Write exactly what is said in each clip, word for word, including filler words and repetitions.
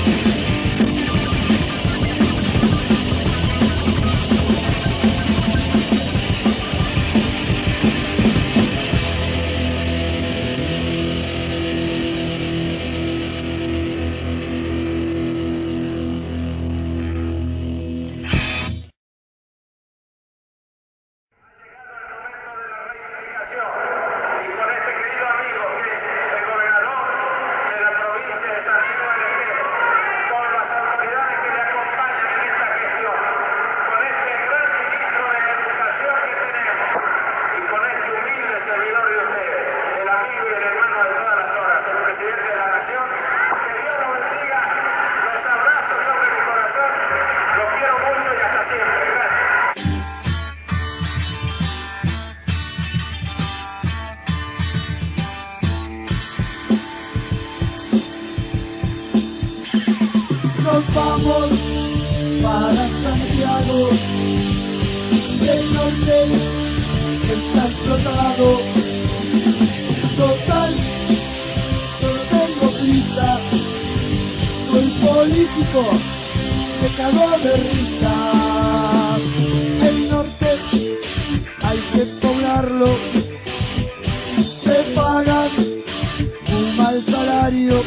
Nos vamos para Santiago, el norte está explotado. Total, solo tengo prisa, soy político, me cago de risa. El norte hay que poblarlo, te pagan un mal salario,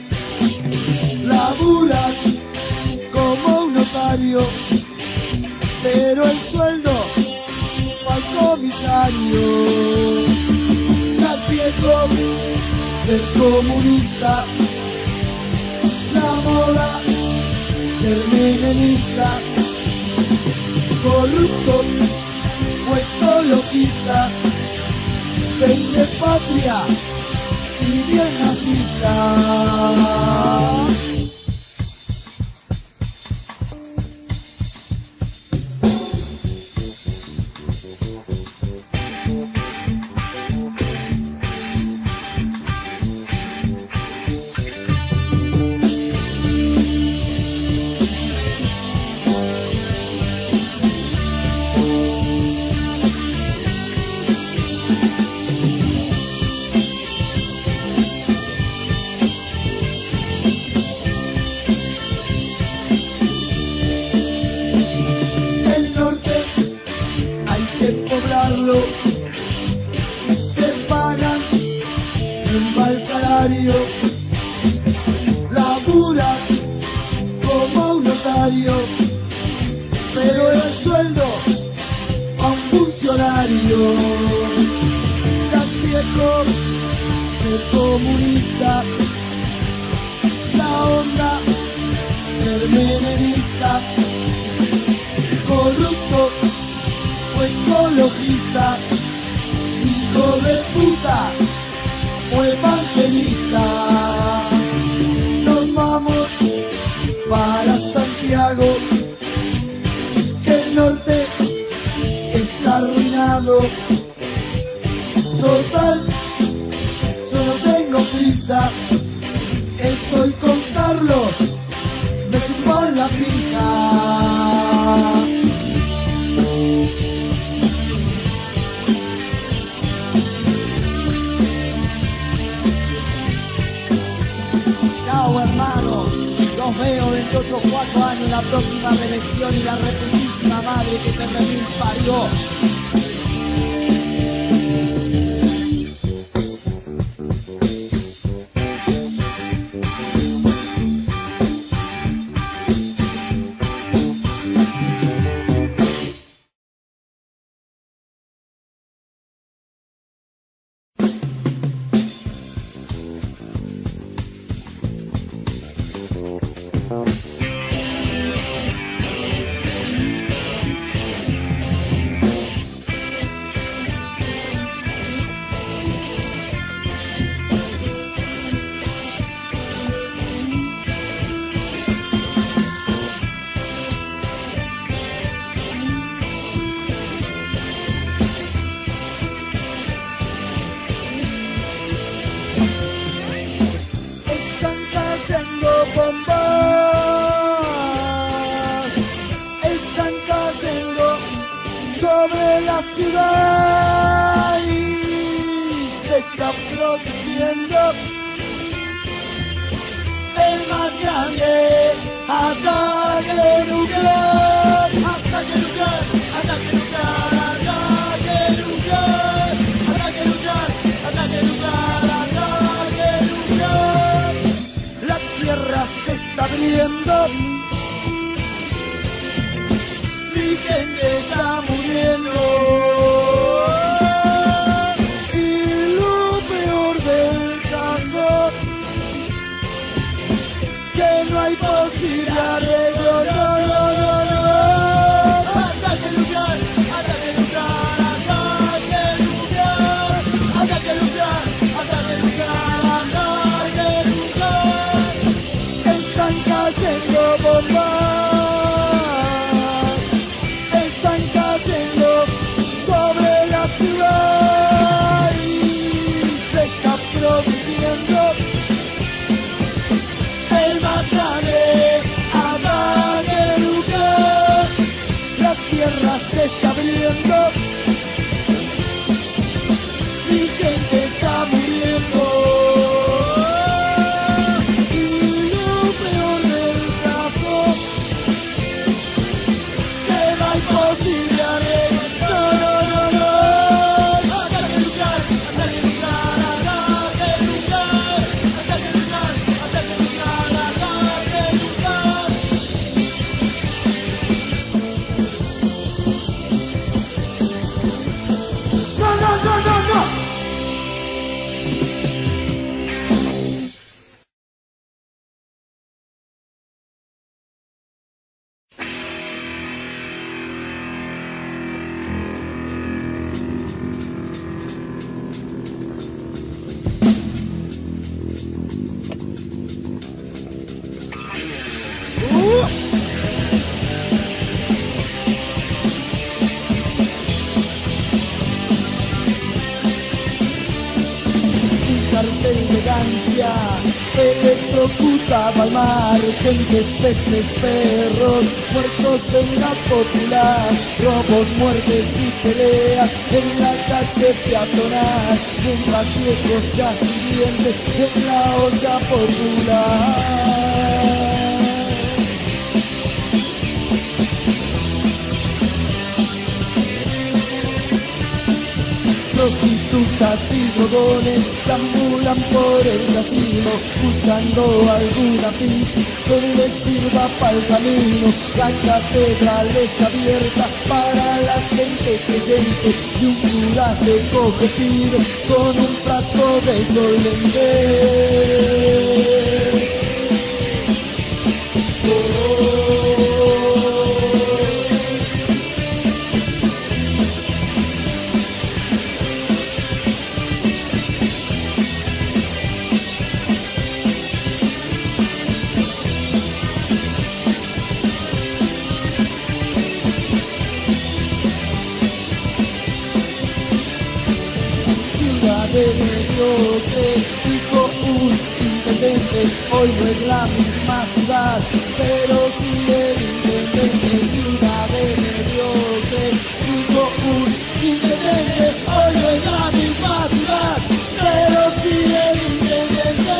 laburan como un notario, pero el sueldo al comisario. Ya es viejo ser comunista, la moda ser menemista, corrupto o ecologista, vende patria y bien nazista. Te pagan un mal salario, laburan como un notario, pero el sueldo a un funcionario. Ya es viejo ser comunista, la onda ser menemista, corrupto o ecologista, hijo de puta o evangelista. Nos vamos para Santiago, que el norte está arruinado. Total, solo tengo prisa, estoy con Carlos, me chupan la pija. Hermanos, los veo dentro de otros cuatro años en la próxima reelección y la reputísima madre que te remil parió. Sobre la ciudad y se está produciendo el más grande tierra se está abriendo, mi gente está muriendo. Y lo peor del caso, que no hay posible arreglo, no, no, no, no. Ataque nuclear, ataque nuclear, ataque nuclear, ataque nuclear, ataque nuclear, ataque nuclear. Están cayendo bombas, están cayendo sobre la ciudad y se está produciendo el más grande ataque nuclear. La tierra se está abriendo, mi gente está muriendo. Y lo peor del caso, que no hay posible arreglo. No, no, no, no. Ataque nuclear, ataque nuclear, ataque nuclear, ataque nuclear, ataque nuclear, ataque nuclear. No, no, no, no, no. Cartel de gancia, electrocutado al mar, gentes, peces, perros, muertos en la popular, robos, muertes y peleas en la calle peatonal, mientras viejos ya sirvientes en la olla popular. Prostitutas y drogones deambulan por el casino, buscando alguna ficha que les sirva para el camino. La catedral está abierta para la gente creyente y un cura se coge tiro con un frasco de solvente. De mediocre, dijo un intendente, hoy no es la misma ciudad, pero sí el intendente. Ciudad de mediocre, dijo un intendente, hoy no es la misma ciudad, pero sí el intendente.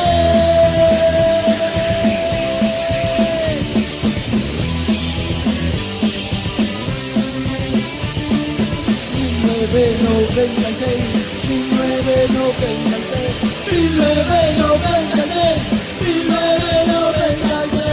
mil novecientos noventa y seis, mil novecientos noventa y seis, mil novecientos noventa y seis, mil novecientos noventa y seis.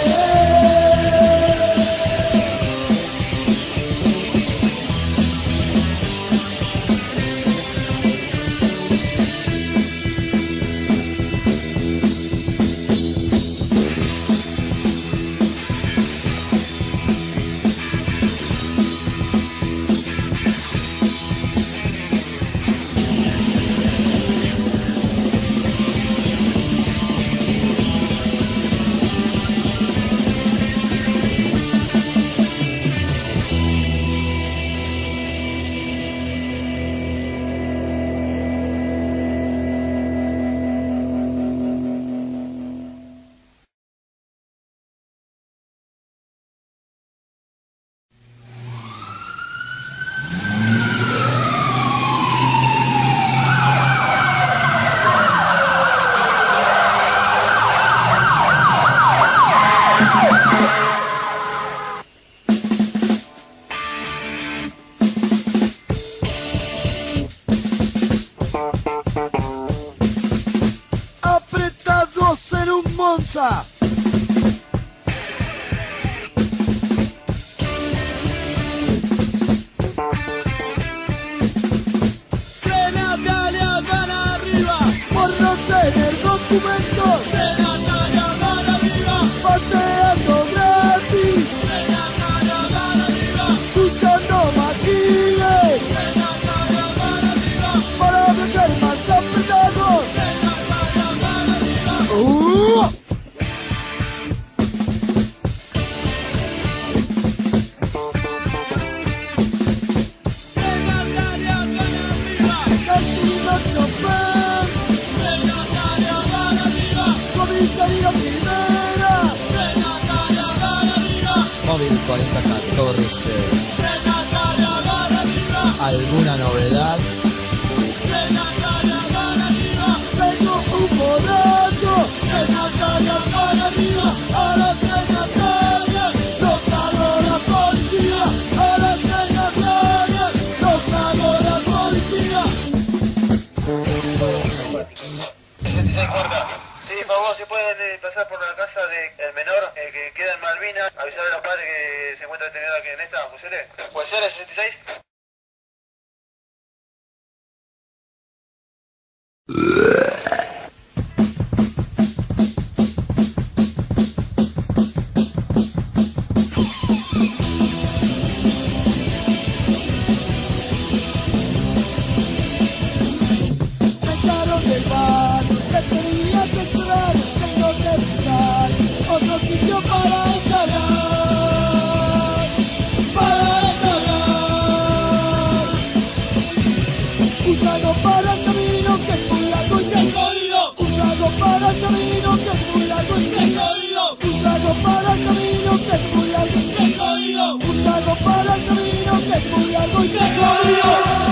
Monza. móvil cuarenta catorce. ¿Alguna novedad? Tengo un borracho que Natalia para arriba, a las tres Natalias, los trago la policía, a las tres Natalias, los trago la policía. sesenta y seis cuarta. Sí, por favor, si pueden eh, pasar por la casa del menor eh, que queda en Malvinas, avisar a los padres que se encuentra detenido aquí en esta, ¿puede ser? ¿Puede ser el sesenta y seis? Me echaron del bar, que tenía que cerrar, tengo que buscar otro sitio para descargar, para descargar. Un trago para el camino que es muy largo y que es jodido. Un trago para el camino que es muy largo y que es jodido. Un trago para el camino que es muy largo y que es jodido. Un trago para el camino que es muy largo y que es jodido.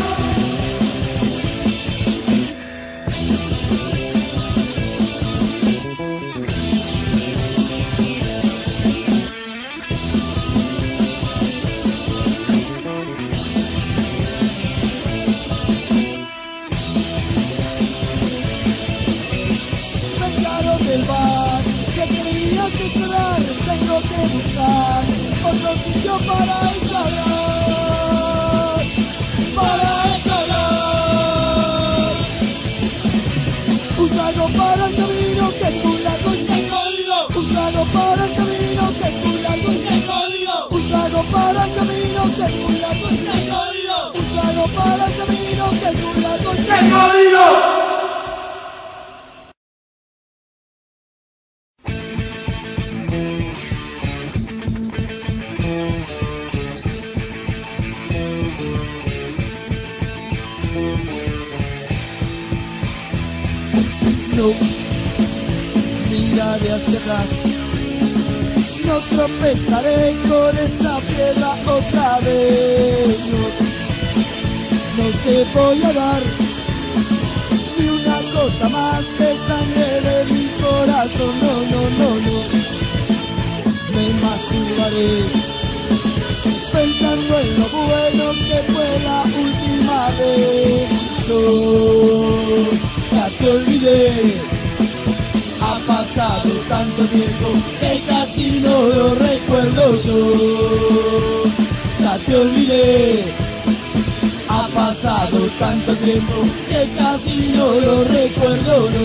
Me echaron del bar, que tenía que cerrar, tengo que buscar otro sitio para descargar, para descargar. Un trago para el camino que es muy largo y que es jodido. Un trago para el camino que es muy largo y que es jodido. Un trago para el camino que es muy largo y que es jodido. Un trago para el camino que es muy largo y que es jodido. No miraré hacia atrás, no tropezaré con esa piedra otra vez. No, no te voy a dar ni una gota más de sangre de mi corazón. No, no, no, no. Me masturbaré pensando en lo bueno que fue la última vez. Yo ya te olvidé, ha pasado tanto tiempo que casi no lo recuerdo yo. Ya te olvidé, ha pasado tanto tiempo que casi no lo recuerdo, no.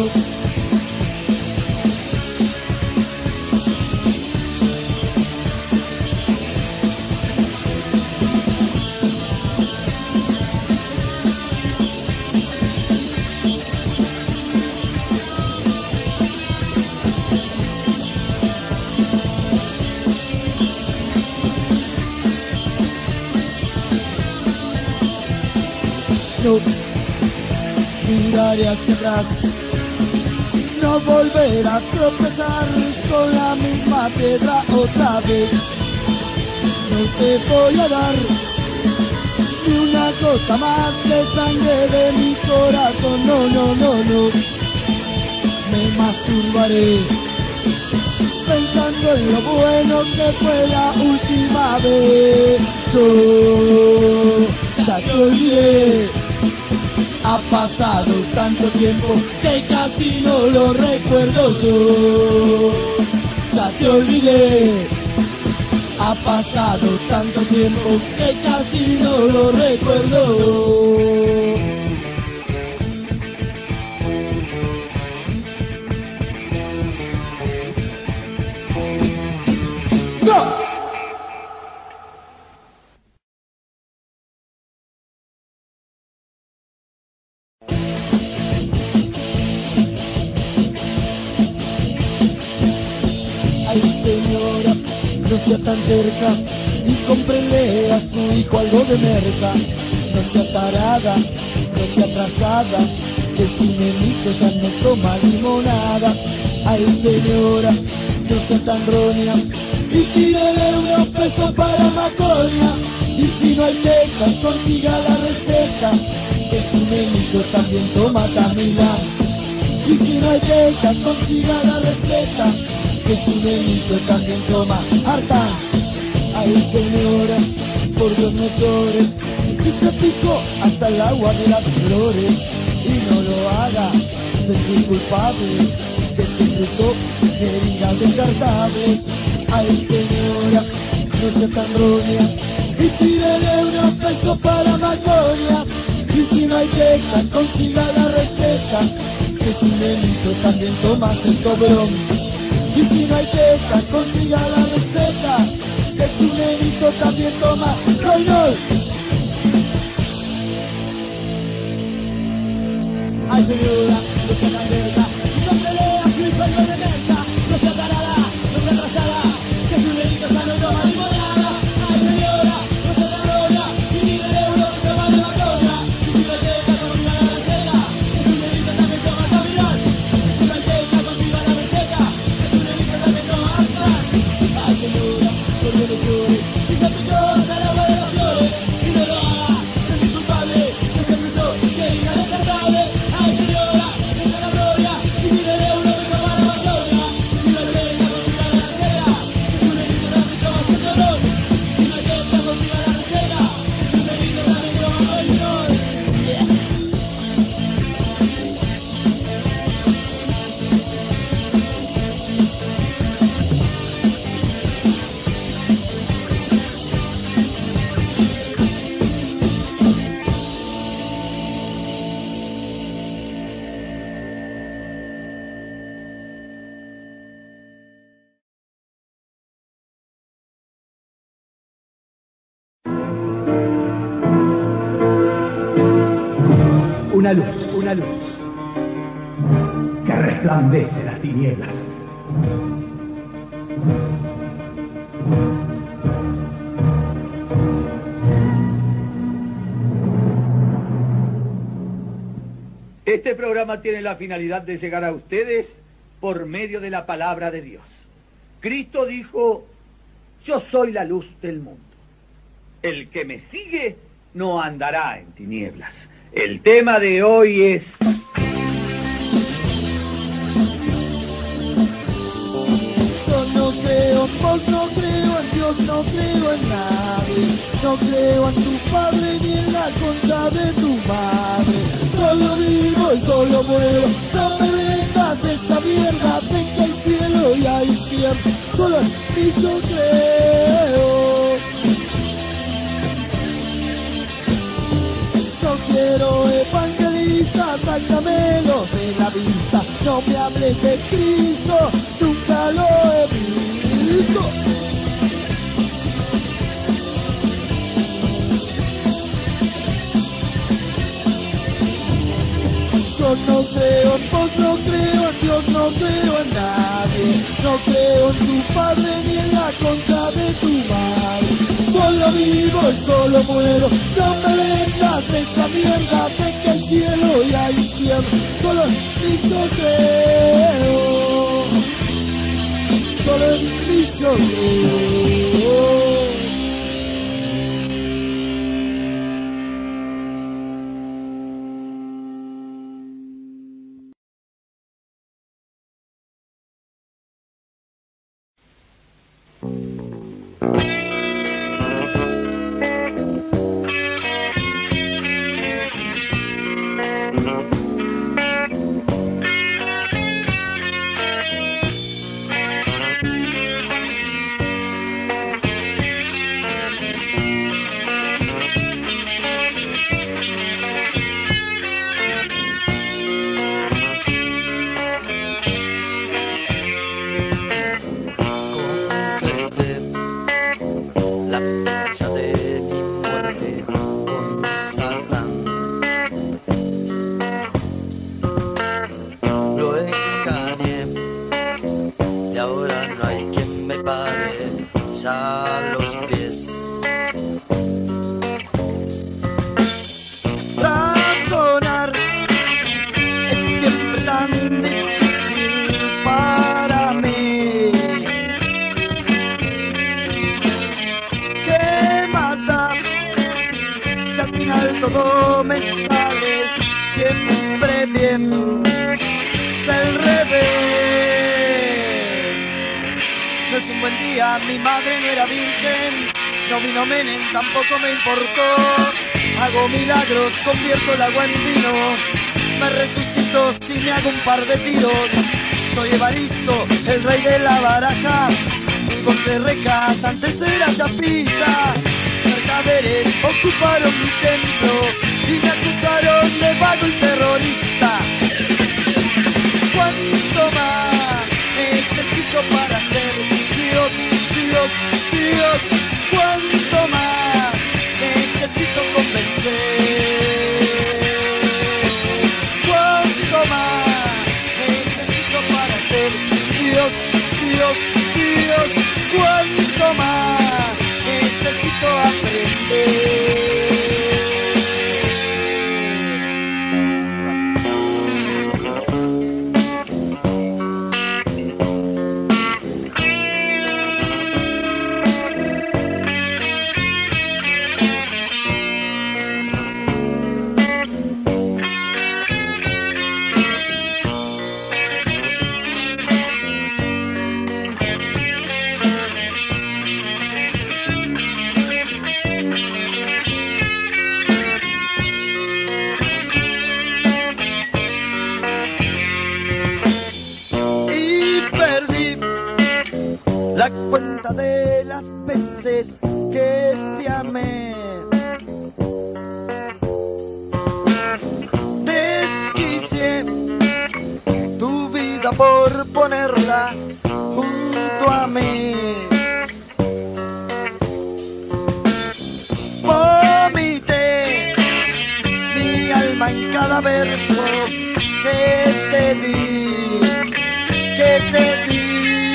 No miraré hacia atrás, no volver a tropezar con la misma piedra otra vez. No te voy a dar ni una gota más de sangre de mi corazón. No, no, no, no. Me masturbaré pensando en lo bueno que fue la última vez. Yo ya te olvidé, ha pasado tanto tiempo que casi no lo recuerdo yo. Ya te olvidé, ha pasado tanto tiempo que casi no lo recuerdo. ¡No! Ay, señora, no sea tan terca y cómprele a su hijo algo de merca. No sea tarada, no sea atrasada, que su nenito ya no toma limonada. Ay, señora, no sea tan roña y tírele una peso para Maconia. Y si no hay quejas, consiga la receta, que su nenito también toma Tamilán. Y si no hay quejas, consiga la receta, que su nenito también toma Artán. Ay señora, por Dios no llores, si se picó hasta el agua de las flores, y no lo haga sentir culpable, que se cruzó jeringas descartables. Ay señora, no sea tan roña, y tírele unos pesos para Maconia. Y si no hay queja, consiga la receta, que su nenito también toma Centobrón. Y si no hay queja, consiga la receta, que su nenito también toma Roinol. Ay señora, no sea tan verga, no pelea su enfermo de merca, no sea tarada, no sea atrasada, que su nenito sano toma limonada. Ay señora, no sea tan roña, y dígale uno que se va de Maconia. Y si no hay queja, consiga la receta, que su nenito también toma Tamilán. Y si no hay queja, consiga la receta, que su nenito también toma Artán. Ay señora, por Dios no llore, si se picó hasta el agua de las flores, y no lo haga sentir culpable, que se cruzó jeringas descartables. Ay señora, no sea tan roña, y dígale uno que se va de Maconia. Y si no hay queja, consiga la receta, que su nenito también toma Centobrón. Si no hay queja, consiga la receta, que su nenito también toma Roinol. Yeah. Una luz, una luz, que resplandece las tinieblas. Este programa tiene la finalidad de llegar a ustedes por medio de la palabra de Dios. Cristo dijo: yo soy la luz del mundo. El que me sigue no andará en tinieblas. El tema de hoy es... Yo no creo en vos, no creo en Dios, no creo en nadie. No creo en tu padre ni en la concha de tu madre. Solo vivo y solo muero, no me vengas esa mierda. Ven que hay cielo y hay infierno, solo en mí yo creo. No quiero evangelistas, sácamelos de la vista. No me hables de Cristo, nunca lo he visto. Yo no creo en vos, no creo en Dios, no creo en nadie. No creo en tu padre ni en la concha de tu madre. Solo vivo y solo muero, no me vengas esa mierda de que hay cielo y hay infierno. Solo en mí yo creo, solo en mí yo creo. me sale siempre bien del revés. No es un buen día, mi madre no era virgen, no vino Menem, tampoco me importó. Hago milagros, convierto el agua en vino, me resucito si me hago un par de tiros. Soy Evaristo, el rey de la baraja, vivo entre rejas, antes era chapista. Mercaderes ocuparon mi templo y me acusaron de vago y terrorista. ¿Cuánto más necesito para ser Dios, Dios, Dios? ¿Cuánto más necesito convencer? ¿Cuánto más necesito para ser Dios, Dios, Dios? ¿Cuánto más necesito aprender? La cuenta de las veces que te amé. Desquicié tu vida por ponerla junto a mí. Vomité mi alma en cada verso que te di, que te di.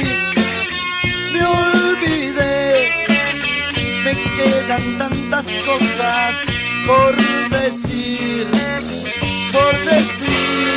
Quedan tantas cosas por decir, por decir.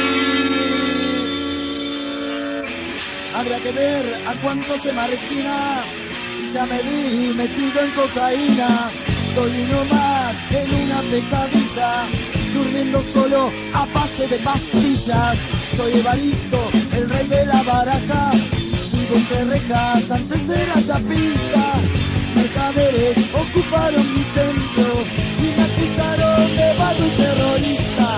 Habría que ver a cuánto se margina y ya me vi metido en cocaína. Soy uno más en una pesadilla, durmiendo solo a base de pastillas. Soy Evaristo, el rey de la baraja, vivo entre rejas, antes era chapista. Mercaderes ocuparon mi templo y me acusaron de vago y terrorista.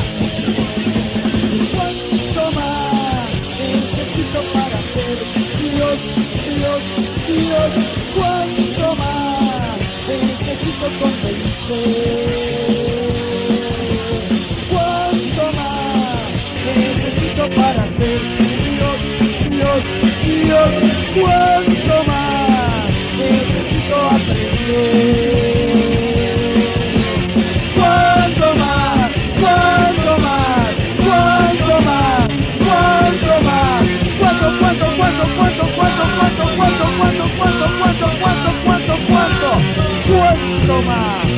¿Cuánto más necesito para ser Dios, Dios, Dios? ¿Cuánto más necesito convencer? ¿Cuánto más necesito para ser Dios, Dios, Dios? ¿Cuánto más necesito aprender? ¿Cuánto más? ¿Cuánto más? ¿Cuánto más? ¿Cuánto más? ¿Cuánto, cuánto, cuánto, cuánto, cuánto, cuánto, cuánto, cuánto, cuánto, cuánto, cuánto, cuánto, cuánto, cuánto más?